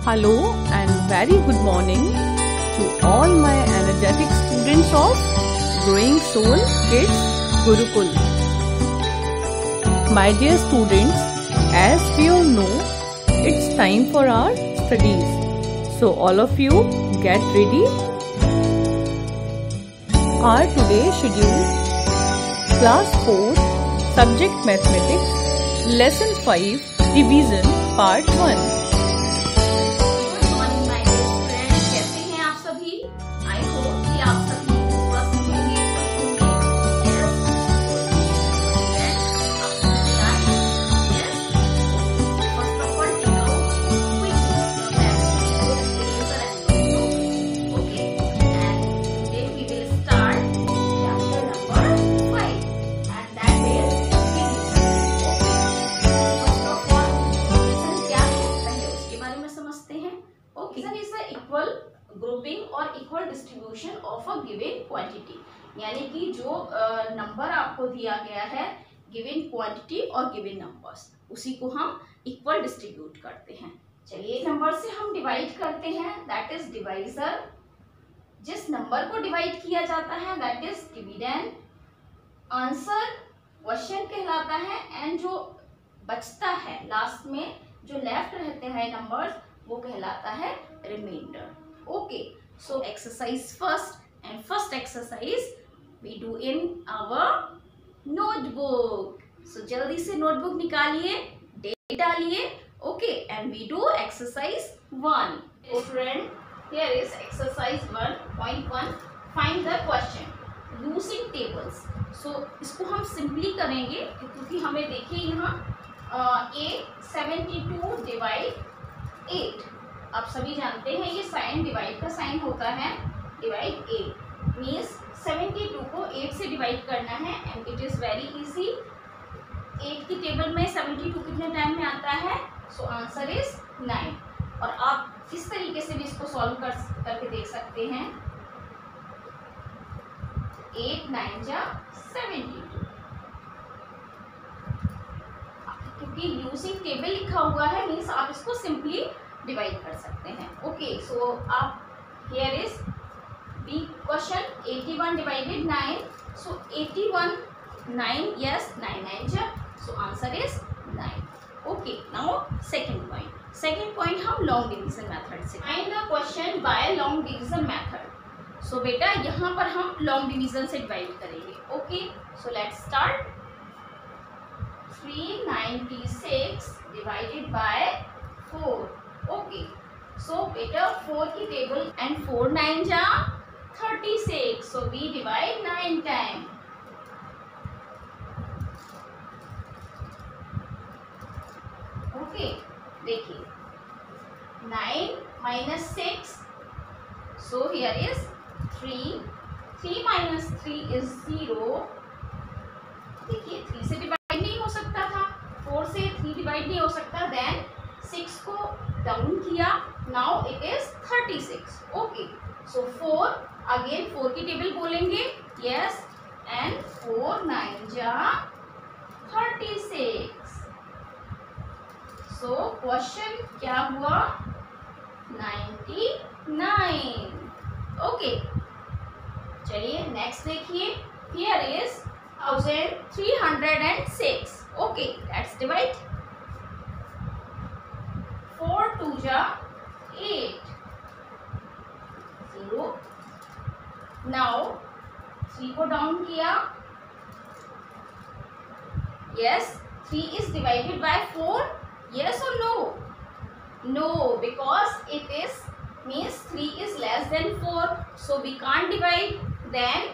Hello and very good morning to all my energetic students of Growing Soul Kids Gurukul. My dear students, as we all know, it's time for our studies. So all of you get ready. Our today's schedule: Class 4, Subject Mathematics, Lesson 5, Revision Part 1. Grouping और equal distribution of a given quantity, यानी कि जो number आपको दिया गया है given quantity और given numbers, उसी को हम इक्वल डिस्ट्रीब्यूट करते हैं। चलिए नंबर से हम डिवाइड करते हैं, दैट इज डिवाइजर। जिस नंबर को डिवाइड किया जाता है that is dividend. Answer question कहलाता है, एंड जो बचता है लास्ट में जो लेफ्ट रहते हैं नंबर्स वो कहलाता है remainder. Okay, so exercise first, and first exercise we do in our notebook. So जल्दी से notebook निकालिए, date डालिए, okay, and we do exercise 1. Friend, here is exercise 1.1. Find the question using tables. So इसको हम simply करेंगे क्योंकि हमें देखिए यहाँ a 72 divide 8, आप सभी जानते हैं ये साइन डिवाइड का साइन होता है, डिवाइड 8 मीन्स 72 को 8 से डिवाइड करना है, and it is very easy. 8 की टेबल में 72 कितने टाइम में आता है? So answer is 9। और आप इस तरीके से भी इसको सॉल्व करके देख सकते हैं, 8 9 जा 72, क्योंकि यूजिंग टेबल लिखा हुआ है मीन्स आप इसको सिंपली डिवाइड कर सकते हैं। ओके, सो आप here is B question 81 divided 9, so 81 9, yes 9 9 जा, so answer is 9। Okay, now second point हम लॉन्ग डिवीजन मेथड से find the question by long division method. So बेटा यहाँ पर हम लॉन्ग डिवीजन से डिवाइड करेंगे। Okay, so let's start. 396 divided by 4। Okay, so बेटा 4 की टेबल एंड 4 9 जा 36, so we divide 9 time. Okay, देखिए 9 minus 6, so here is 3 minus 3 is 0। देखिए 3 से डिवाइड नहीं हो सकता था, 4 से 3 डिवाइड नहीं हो सकता, देन 6 को डाउन किया, now it is 36। Okay, so 4 again 4 की टेबल बोलेंगे, यस, एंड 4 9 जा 36। सो क्वेश्चन क्या हुआ? 99। ओके, चलिए नेक्स्ट देखिए, here is 1306। Okay, let's divide. 4 2 जा 8, 0। नाउ 3 को डाउन किया, yes 3 is divided by 4, yes और no? No, because it is means 3 is less than 4, so we can't divide. Then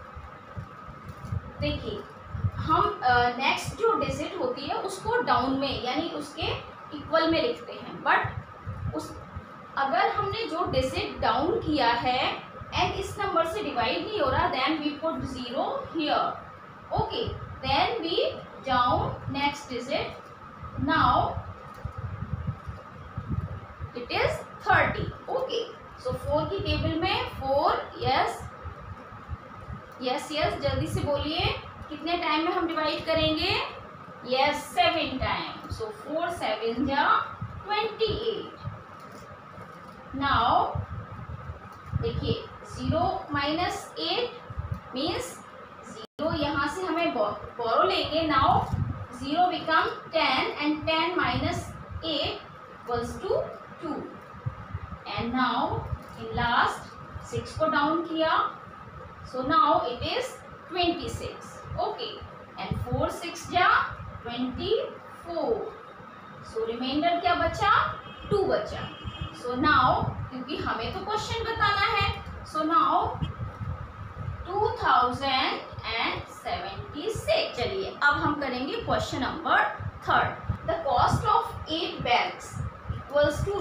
देखिए हम नेक्स्ट जो डिजिट होती है उसको डाउन में यानी उसके इक्वल में लिखते हैं, बट उस अगर हमने जो डिजिट डाउन किया है एंड इस नंबर से डिवाइड नहीं हो रहा, then we put 0 here. Okay, then we down next digit, now it is 30। Okay, so 4 की टेबल में 4, यस यस यस, जल्दी से बोलिए कितने टाइम में हम डिवाइड करेंगे? यस 7 टाइम, सो 4 7 जा 28। नाउ देखिए 0 माइनस 8 मीन्स 0 यहाँ से हमें बोरो लेंगे. Now 0 become 10 and 10 minus 8 equals to 2. And now in last 6 को डाउन किया, so now it is 26. Okay, and 4 6 जा 24. सो रिमाइंडर क्या बचा? 2 बचा. सो नाउ क्योंकि हमें तो क्वेश्चन बताना है, सो नाउ 2076. चलिए अब हम करेंगे question number 3. The cost of 8 bags equals to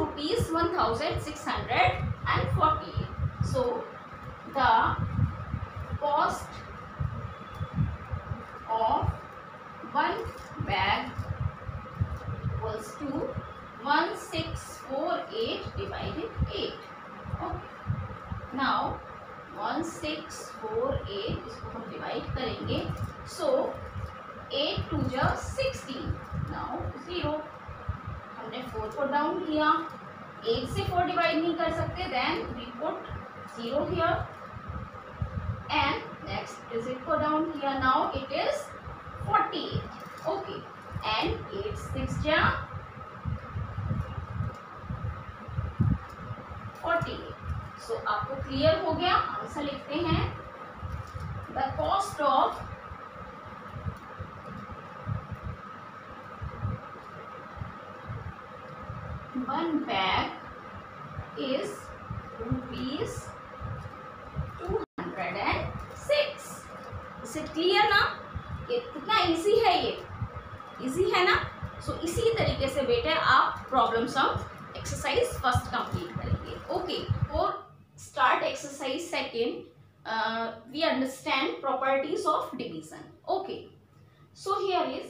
₹1648. So the cost of 1 bag equals to 1648 divided 8. Okay. Now 1648 इसको हम डिवाइड करेंगे. So 8 2 जा 16. Now 0. हमने 4 को डाउन किया. 8 से 4 डिवाइड नहीं कर सकते. Then we put 0 here. And next digit को डाउन किया. Now it is 48. Okay, and 8 6 जा 48. So आपको क्लियर हो गया. आंसर लिखते हैं. The cost of one bag is ₹206. इसे क्लियर ना? कितना इजी है ये? इजी है ना? सो इसी तरीके से बेटे आप problem sum exercise first complete करेंगे. Okay, for start exercise second we understand properties of division. Okay, so here is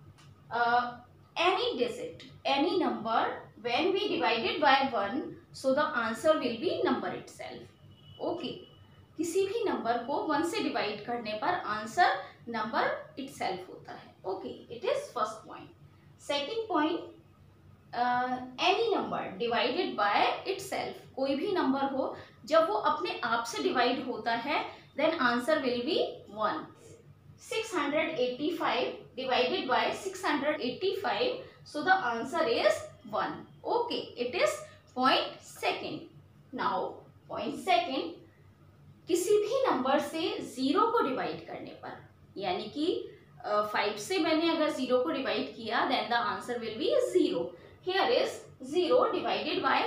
any digit, any number when we divided by 1, so the answer will be number itself. Okay, किसी भी number को 1 से divide करने पर answer number itself होता है. Okay, it is first point. Second point, any number divided by itself. कोई भी नंबर हो जब वो अपने आप से डिवाइड होता है then answer will be 1. 685 divided by 685, so the answer is 1. Okay, it is point second. Now point second, किसी भी नंबर से 0 को डिवाइड करने पर, यानी कि 5 से मैंने अगर 0 को डिवाइड किया then the answer will be 0. Here is 0 divided by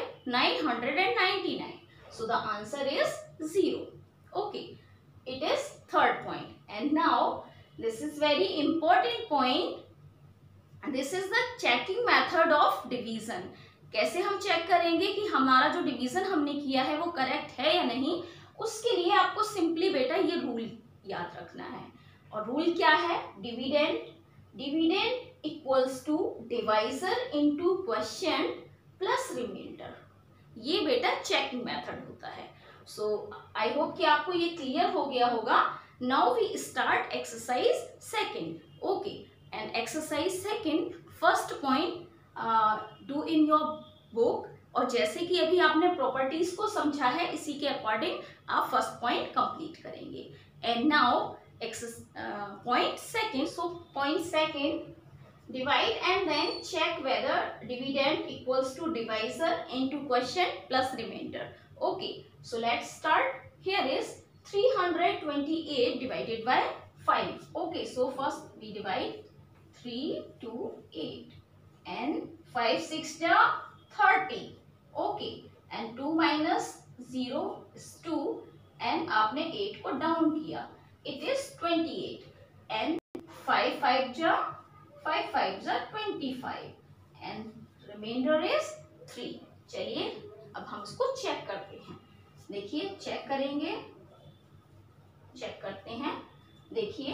999, so the answer is 0. Okay, it is third point. And now this is very important point. This is the checking method of division. कैसे हम check करेंगे कि हमारा जो division हमने किया है वो करेक्ट है या नहीं? उसके लिए आपको सिंपली बेटा ये रूल याद रखना है. और रूल क्या है? Dividend equals to divisor into question plus remainder. ये बेटा चेकिंग मेथड होता है. सो आई होप कि आपको ये क्लियर हो गया होगा. Now we start exercise second. Okay, and exercise second first point do in your book. और जैसे कि अभी आपने प्रॉपर्टीज को समझा है इसी के अकॉर्डिंग आप फर्स्ट पॉइंट कंप्लीट करेंगे. And now point second. So point second, divide and then check whether dividend equals to divisor into question plus remainder. Okay, so let's start. Here is 328 divided by 5. Okay, so first we divide 3 to 8 and 5 6 ja 30. Okay, and 2 minus 0 is 2 and आपने 8 को down किया, it is 28 and 5 5 ja 5 5 are 25 and remainder is 3. चलिए अब हम इसको check करते हैं. देखिए चेक करेंगे, चेक करते हैं. देखिए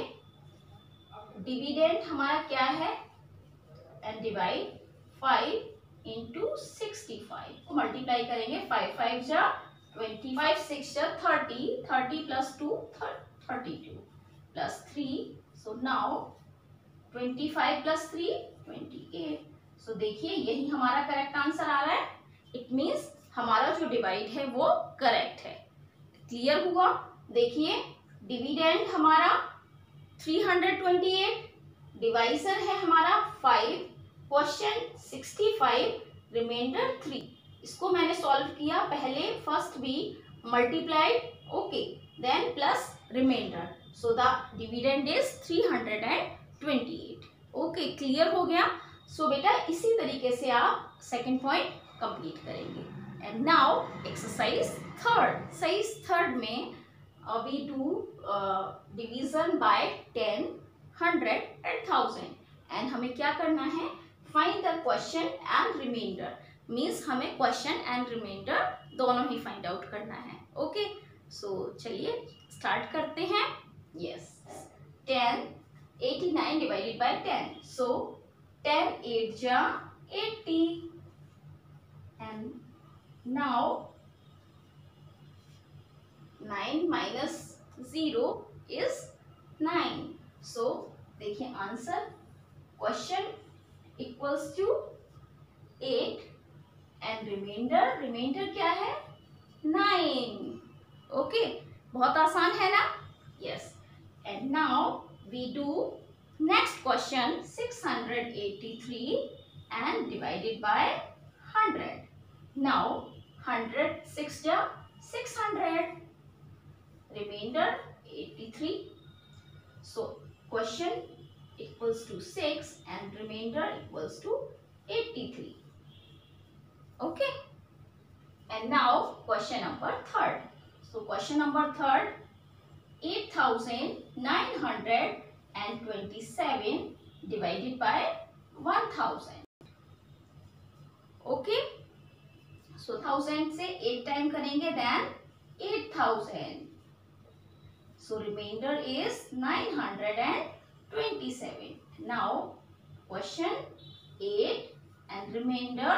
डिविडेंड हमारा क्या है एंड डिवाइड 5 इंटू 65 को मल्टीप्लाई करेंगे. 5 5 जा 25, 6 जा 30, 30 plus 2 32 plus 3. So now 25 plus 3 28. सो देखिए यही हमारा करेक्ट आंसर आ रहा है. इट मीन्स हमारा जो डिवाइड है वो करेक्ट है। क्लियर हुआ? देखिए डिविडेंड हमारा 328, डिवाइजर है हमारा 5, क्वेश्चन 65, रिमाइंडर 3। इसको मैंने सॉल्व किया, पहले first be multiplied, okay, then plus remainder, so the dividend is 328। Okay, clear हो गया? सो बेटा इसी तरीके से आप सेकंड पॉइंट कंप्लीट करेंगे। एंड नाउ एक्सरसाइज थर्ड में we do division by 10, 100 and 1000 and हमें क्या करना है? Find the question and remainder, means हमें question and remainder दोनों ही find out करना है। ओके, सो चलिए स्टार्ट करते हैं। यस, 89 divided by 10, so 10 8 जा 80 and now 9 minus 0 is 9। so देखिए answer, question equals to 8 and remainder क्या है? 9। ओके, बहुत आसान है ना? Yes, and now we do next question 683 and divided by 100। नाउ 100 6 जा 600, remainder 83, so question equals to 6 and remainder equals to 83। okay, and now question number third, so question number third, 8927 divided by 1000। okay, so 1000 से 8 time करेंगे, then 8000, so remainder is 927। now question 8 and remainder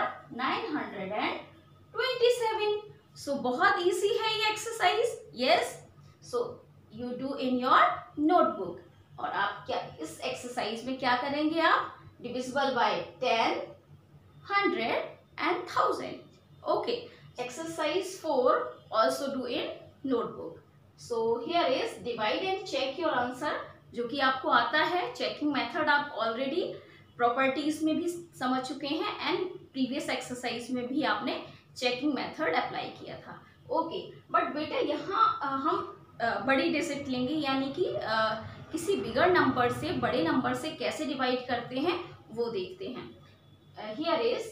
927, so बहुत easy है ये exercise. yes, so you do in your notebook, और आप क्या इस exercise में क्या करेंगे? आप divisible by 10, 100 and 1000। okay, exercise 4 also do in notebook। so here is divide and check your answer, जो कि आपको आता है। चेकिंग मेथड आप ऑलरेडी प्रॉपर्टीज में भी समझ चुके हैं एंड प्रीवियस एक्सरसाइज में भी आपने चेकिंग मेथड अप्लाई किया था। ओके, बट बेटा यहाँ हम बड़ी डिजिट लेंगे, यानी कि किसी बिगर नंबर से बड़े नंबर से कैसे डिवाइड करते हैं वो देखते हैं। Here is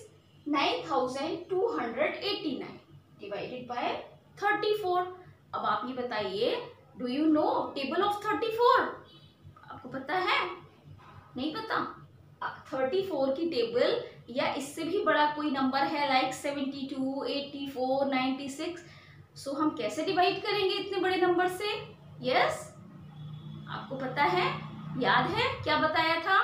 9289 divided by 34। अब आप ये बताइए, do you know table of 34? आपको पता है? नहीं पता? 34 की टेबल या इससे भी बड़ा कोई नंबर है लाइक 72, 84, 96, सो हम कैसे डिवाइड करेंगे इतने बड़े नंबर से? यस, आपको पता है? याद है क्या बताया था?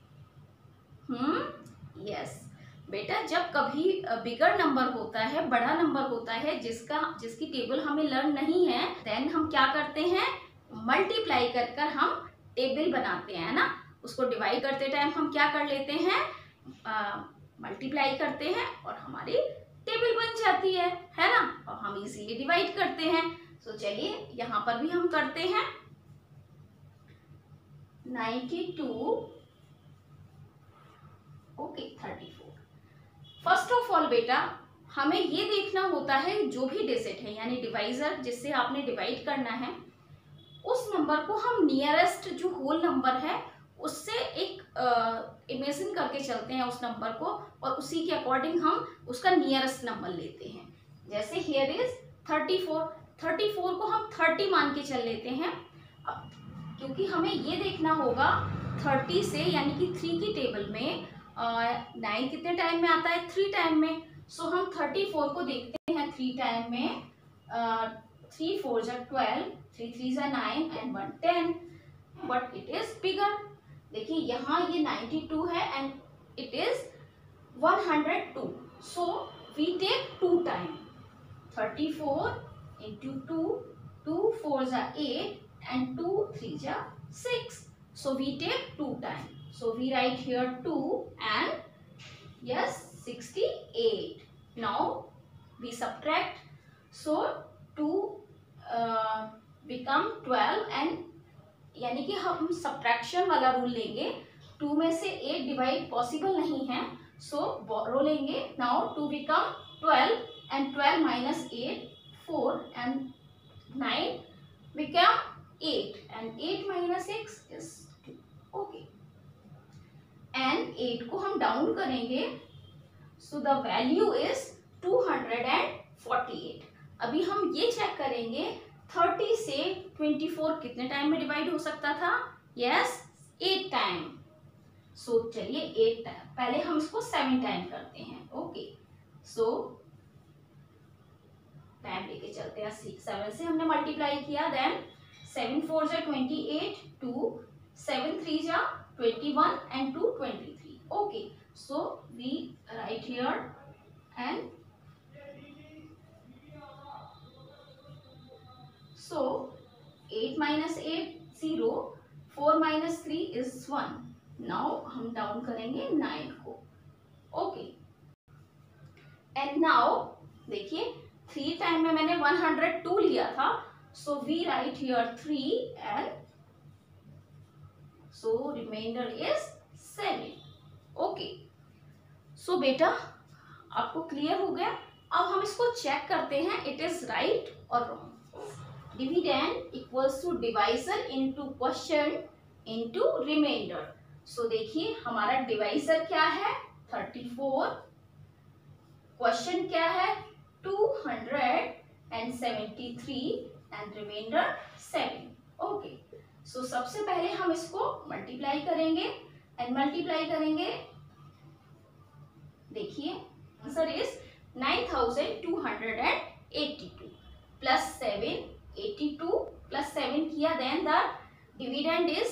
यस बेटा, जब कभी बिगर नंबर होता है, बड़ा नंबर होता है जिसकी टेबल हमें लर्न नहीं है, देन हम क्या करते हैं? मल्टीप्लाई कर हम टेबल बनाते हैं ना। उसको डिवाइड करते टाइम हम क्या कर लेते हैं? मल्टीप्लाई करते हैं और हमारी टेबल बन जाती है ना, और हम इजीली डिवाइड करते हैं। तो चलिए यहाँ पर भी हम करते हैं। 92 ओके 34। फर्स्ट ऑफ ऑल बेटा हमें ये देखना होता है जो भी डिजिट है, यानी डिवाइजर जिससे आपने डिवाइड करना है, उस नंबर को हम नियरेस्ट जो होल नंबर है उससे एक इमेजिन करके चलते हैं उस नंबर को, और उसी के अकॉर्डिंग हम उसका नियरेस्ट नंबर लेते हैं। जैसे हियर इज 34 को हम 30 मान के चल लेते हैं। अब क्योंकि हमें ये देखना होगा 30 से, यानी कि 3 की टेबल में 9 कितने टाइम में आता है? 3 टाइम में। सो हम 34 को देखते हैं 3 टाइम में। 3 4 जा 12, 3 3 जा 9 and 1 10, but it is bigger. देखिए यहाँ ये 92 है and it is 102, so we take 2 time. 34 into 2, 2 4 जा 8 and 2 3 जा 6, so we take 2 time, so we write here 2 and yes 68. Now we subtract. So 2 become 12 and यानी कि हम सब्ट्रैक्शन वाला रूल लेंगे. 2 में से 8 डिवाइड पॉसिबल नहीं है, सो बोरो लेंगे. Now 2 become 12 and 12 minus 8 4 and 9 become 8 and 8 minus 6 is 2. Okay, and 8 को हम डाउन करेंगे, so the value is 248. अभी हम ये चेक करेंगे 30 से 24 कितने टाइम में डिवाइड हो सकता था. Yes, 8 time. सो चलिए 8 टाइम, पहले हम इसको 7 टाइम करते हैं. ओके, सो टाइम लेके चलते हैं. 7 से हमने मल्टीप्लाई किया, देन 7 4 जा 28, 2 7 3 जा 21 and 2 23. Okay, so we write here and so 8 minus 8 0, 4 minus 3 is 1. now हम डाउन करेंगे 9 को. ओके, एंड नाउ देखिए 3 टाइम में मैंने 102 लिया था, so we write here 3 and so remainder is 7. Okay, so बेटा आपको क्लियर हो गया. अब हम इसको चेक करते हैं इट इज राइट और wrong. Dividend equals to divisor into question into remainder. So देखिए हमारा डिवाइजर क्या है 34, क्वेश्चन क्या है 273 एंड रिमाइंडर 7. ओके, सो सबसे पहले हम इसको मल्टीप्लाई करेंगे एंड मल्टीप्लाई करेंगे. देखिए आंसर इज 9282 प्लस 7, 82 प्लस 7 किया, देन द डिविडेंड इज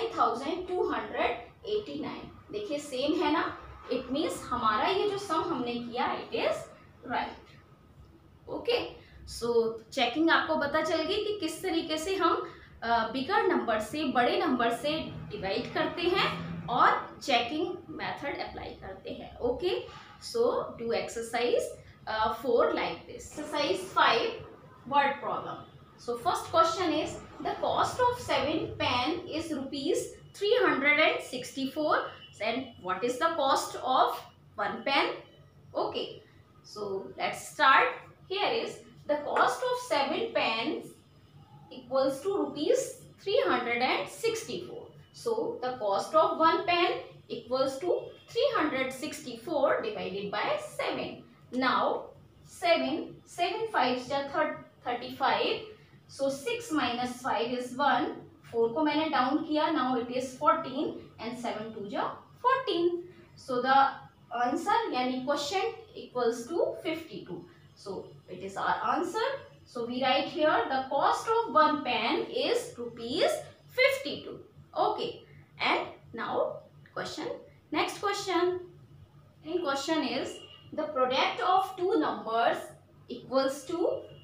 9289. देखिए सेम है ना, इट मीन्स हमारा ये जो सम हमने किया it is right. Okay, so checking आपको पता चल गई कि किस तरीके से हम बिगर नंबर से, बड़े नंबर से डिवाइड करते हैं और चेकिंग मेथड अप्लाई करते हैं. Okay, so do exercise 4 like this. Exercise 5, word problem. So first question is the cost of 7 pen is rupees 364 and what is the cost of 1 pen? Okay, so let's start. Here is the cost of 7 pens equals to rupees 364. So the cost of 1 pen equals to 364 divided by 7. Now 7 5s are 35. So 6 minus 5 is 1. 4 को मैंने down किया, now it is 14 and 7 2 जा 14. So the answer यानी question equals to 52. So it is our answer. So we write here the cost of 1 pen is rupees 52. Okay, and now question. Next question. In question is the product of two numbers equals to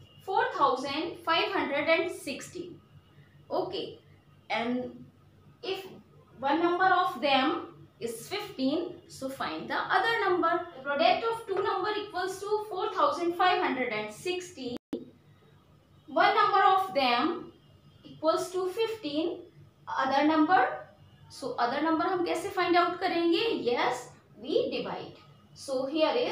4560. Okay, and if one number of them is 15, so find the other number. The product of two number equals to 4560. One number of them equals to 15. Other number, so other number हम कैसे find out करेंगे? Yes, we divide. So here is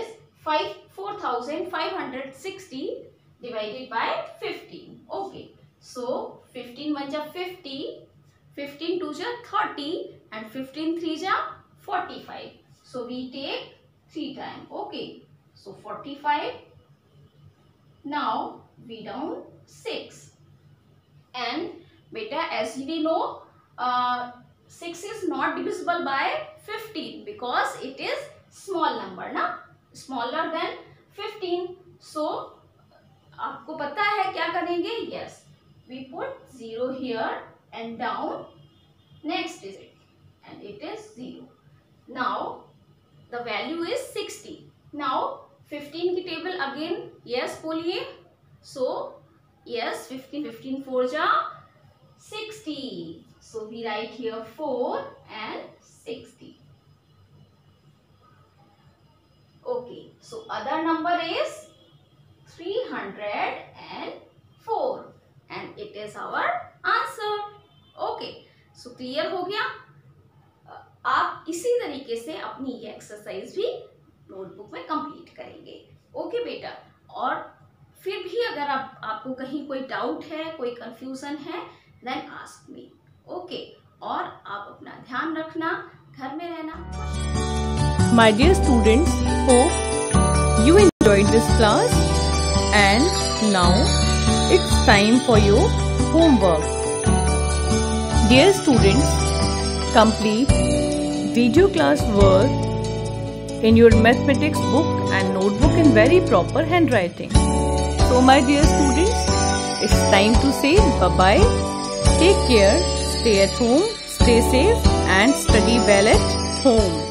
4560 divided by 15. Okay, so 15 1 जा 50, 15 2 जा 30 and 15 3 जा 45. So we take 3 time. Okay, so 45. Now we down 6 and beta as we know 6 is not divisible by 15 because it is small number ना, smaller than 15. So आपको पता है क्या करेंगे? Yes, we put 0 here and down next digit and it is 0. Now the value is 60. Now 15 की table again yes बोलिए. So yes, 15 4 जा 60. So we write here 4 and 60. Okay, so other number is 104 and it is our answer. Okay, so clear हो गया. आप इसी तरीके से अपनी ये एक्सरसाइज भी नोटबुक में कंप्लीट करेंगे. ओके बेटा, और फिर भी अगर आपको कहीं कोई डाउट है, कोई कंफ्यूजन है, देन आस्क मी. ओके, और आप अपना ध्यान रखना, घर में रहना. My dear students, hope you enjoyed this class, and now it's time for your homework. Dear students, complete video class work in your mathematics book and notebook in very proper handwriting. So my dear students, it's time to say bye-bye. Take care, stay at home, stay safe and study well at home.